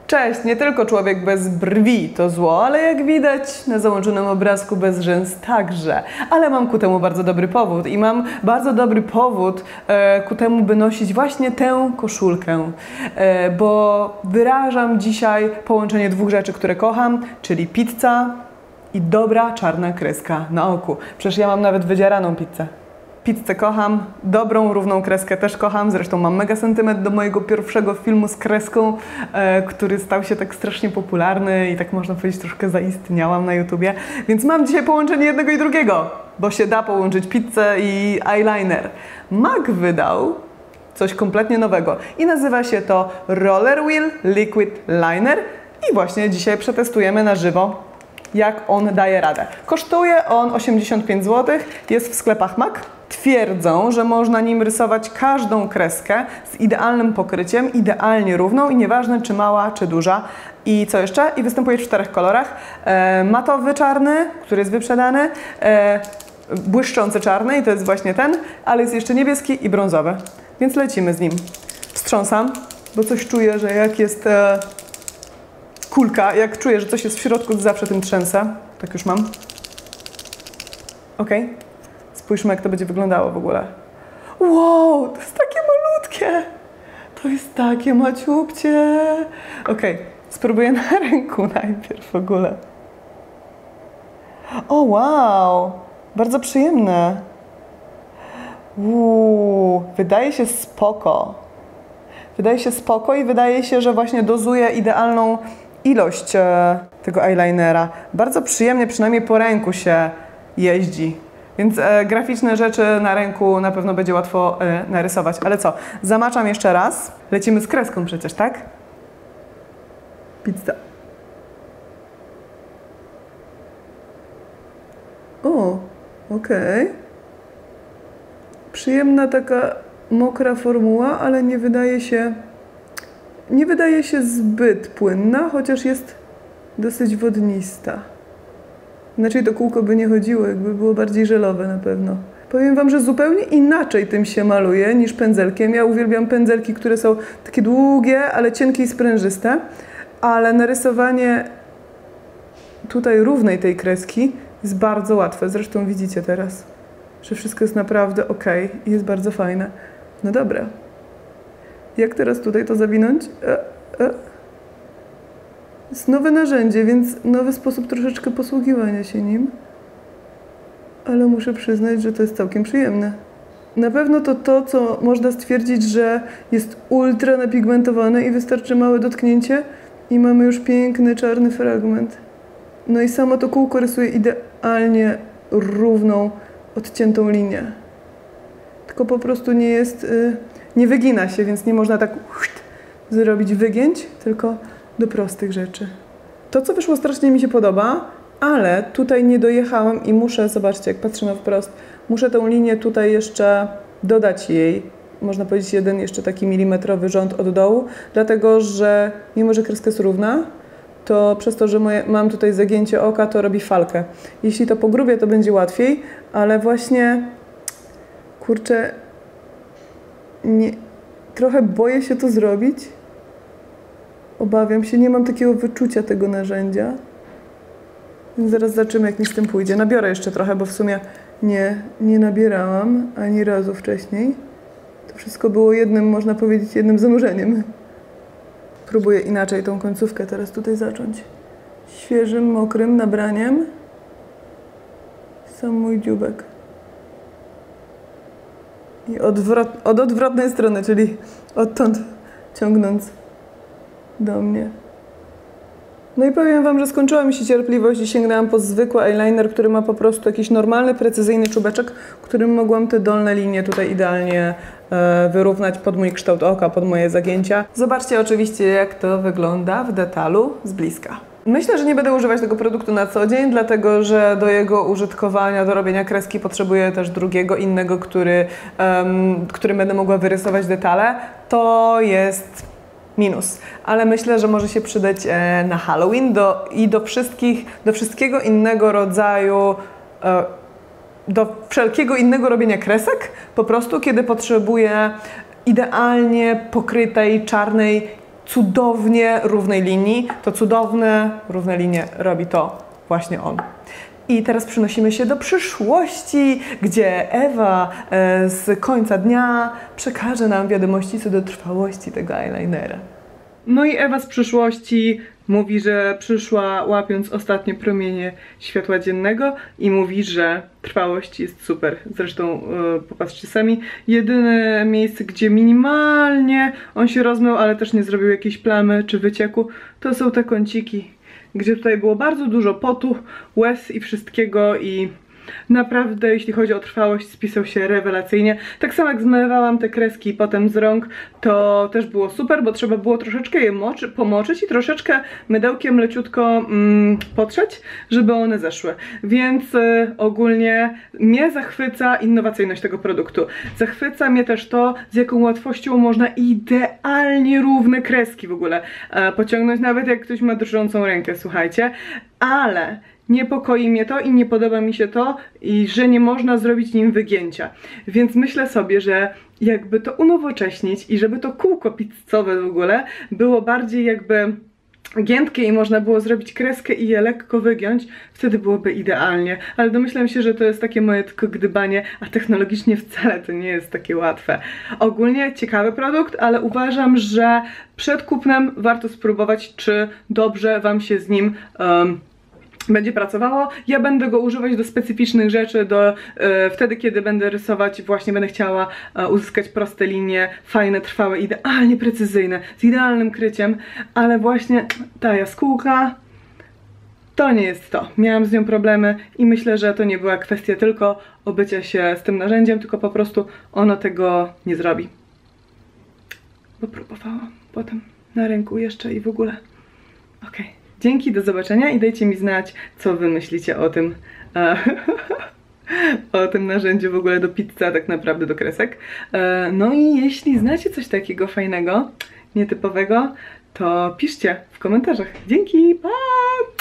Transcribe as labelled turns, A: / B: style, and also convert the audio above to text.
A: Cześć, nie tylko człowiek bez brwi to zło, ale jak widać na załączonym obrazku bez rzęs także. Ale mam ku temu bardzo dobry powód i mam bardzo dobry powód ku temu, by nosić właśnie tę koszulkę, bo wyrażam dzisiaj połączenie dwóch rzeczy, które kocham, czyli pizza i dobra czarna kreska na oku. Przecież ja mam nawet wydzieraną pizzę. Pizzę kocham, dobrą, równą kreskę też kocham. Zresztą mam mega sentyment do mojego pierwszego filmu z kreską, który stał się tak strasznie popularny i tak można powiedzieć troszkę zaistniałam na YouTubie. Więc mam dzisiaj połączenie jednego i drugiego, bo się da połączyć pizzę i eyeliner. MAC wydał coś kompletnie nowego i nazywa się to Roller Wheel Liquid Liner i właśnie dzisiaj przetestujemy na żywo, jak on daje radę. Kosztuje on 85 zł, jest w sklepach MAC. Twierdzą, że można nim rysować każdą kreskę z idealnym pokryciem, idealnie równą i nieważne czy mała, czy duża. I co jeszcze? I występuje w 4 kolorach. Matowy czarny, który jest wyprzedany, błyszczący czarny i to jest właśnie ten, ale jest jeszcze niebieski i brązowy. Więc lecimy z nim. Wstrząsam, bo coś czuję, że jak jest kulka, jak czuję, że coś jest w środku, to zawsze tym trzęsę. Tak już mam. Ok. Spójrzmy, jak to będzie wyglądało w ogóle. Wow, to jest takie malutkie. To jest takie maciubcie. Ok, spróbuję na ręku najpierw w ogóle. O, wow, bardzo przyjemne. Wydaje się spoko. Wydaje się spoko i wydaje się, że właśnie dozuje idealną ilość tego eyelinera. Bardzo przyjemnie, przynajmniej po ręku się jeździ. Więc graficzne rzeczy na ręku na pewno będzie łatwo narysować. Ale co? Zamaczam jeszcze raz. Lecimy z kreską przecież, tak? Pizza. O, okej. Przyjemna taka mokra formuła, ale nie wydaje się zbyt płynna, chociaż jest dosyć wodnista. Inaczej to kółko by nie chodziło, jakby było bardziej żelowe na pewno. Powiem wam, że zupełnie inaczej tym się maluje niż pędzelkiem. Ja uwielbiam pędzelki, które są takie długie, ale cienkie i sprężyste. Ale narysowanie tutaj równej tej kreski jest bardzo łatwe. Zresztą widzicie teraz, że wszystko jest naprawdę ok i jest bardzo fajne. No dobra. Jak teraz tutaj to zawinąć? Jest nowe narzędzie, więc nowy sposób troszeczkę posługiwania się nim. Ale muszę przyznać, że to jest całkiem przyjemne. Na pewno to, co można stwierdzić, że jest ultra napigmentowane i wystarczy małe dotknięcie i mamy już piękny czarny fragment. No i samo to kółko rysuje idealnie równą, odciętą linię. Tylko po prostu nie jest, nie wygina się, więc nie można tak zrobić wygięć, tylko do prostych rzeczy. To, co wyszło, strasznie mi się podoba, ale tutaj nie dojechałam i muszę, zobaczcie, jak patrzymy wprost, muszę tą linię tutaj jeszcze dodać jej, można powiedzieć jeden jeszcze taki milimetrowy rząd od dołu, dlatego, że mimo, że kreska jest równa, to przez to, że mam tutaj zagięcie oka, to robi falkę. Jeśli to pogrubię, to będzie łatwiej, ale właśnie, kurczę, trochę boję się to zrobić. Obawiam się, nie mam takiego wyczucia tego narzędzia. Więc zaraz zobaczymy, jak mi z tym pójdzie. Nabiorę jeszcze trochę, bo w sumie nie nabierałam ani razu wcześniej. To wszystko było jednym, można powiedzieć, jednym zanurzeniem. Próbuję inaczej tą końcówkę teraz tutaj zacząć. Świeżym, mokrym nabraniem. Sam mój dzióbek. I od odwrotnej strony, czyli odtąd ciągnąc do mnie. No i powiem wam, że skończyła mi się cierpliwość i sięgnęłam po zwykły eyeliner, który ma po prostu jakiś normalny, precyzyjny czubeczek, którym mogłam te dolne linie tutaj idealnie wyrównać pod mój kształt oka, pod moje zagięcia. Zobaczcie oczywiście, jak to wygląda w detalu z bliska. Myślę, że nie będę używać tego produktu na co dzień, dlatego że do jego użytkowania, do robienia kreski potrzebuję też drugiego, innego, którym będę mogła wyrysować detale. To jest minus, ale myślę, że może się przydać na Halloween do wszystkiego innego rodzaju, do wszelkiego innego robienia kresek, po prostu kiedy potrzebuję idealnie pokrytej, czarnej cudownie równej linii. To cudowne, równe linie robi to właśnie on. I teraz przenosimy się do przyszłości, gdzie Ewa z końca dnia przekaże nam wiadomości co do trwałości tego eyelinera. No i Ewa z przyszłości mówi, że przyszła łapiąc ostatnie promienie światła dziennego i mówi, że trwałość jest super. Zresztą popatrzcie sami, jedyne miejsce, gdzie minimalnie on się rozmył, ale też nie zrobił jakiejś plamy czy wycieku, to są te kąciki, gdzie tutaj było bardzo dużo potu, łez i wszystkiego i naprawdę, jeśli chodzi o trwałość, spisał się rewelacyjnie. Tak samo jak zmywałam te kreski potem z rąk, to też było super, bo trzeba było troszeczkę je pomoczyć i troszeczkę mydełkiem leciutko potrzeć, żeby one zeszły. Więc ogólnie mnie zachwyca innowacyjność tego produktu. Zachwyca mnie też to, z jaką łatwością można idealnie równe kreski w ogóle pociągnąć, nawet jak ktoś ma drżącą rękę, słuchajcie. Ale niepokoi mnie to i nie podoba mi się to, i że nie można zrobić nim wygięcia. Więc myślę sobie, że jakby to unowocześnić i żeby to kółko pizzowe w ogóle było bardziej jakby giętkie i można było zrobić kreskę i je lekko wygiąć, wtedy byłoby idealnie. Ale domyślam się, że to jest takie moje tylko gdybanie, a technologicznie wcale to nie jest takie łatwe. Ogólnie ciekawy produkt, ale uważam, że przed kupnem warto spróbować, czy dobrze wam się z nim będzie pracowało. Ja będę go używać do specyficznych rzeczy, wtedy, kiedy będę rysować, właśnie będę chciała uzyskać proste linie, fajne, trwałe, idealnie precyzyjne, z idealnym kryciem, ale właśnie ta jaskółka to nie jest to. Miałam z nią problemy i myślę, że to nie była kwestia tylko obycia się z tym narzędziem, tylko po prostu ono tego nie zrobi. Bo próbowałam potem na ręku jeszcze i w ogóle. Okej. Dzięki, do zobaczenia i dajcie mi znać, co wy myślicie o tym o tym narzędziu w ogóle do pizzy, a tak naprawdę do kresek. No i jeśli znacie coś takiego fajnego, nietypowego, to piszcie w komentarzach. Dzięki, pa!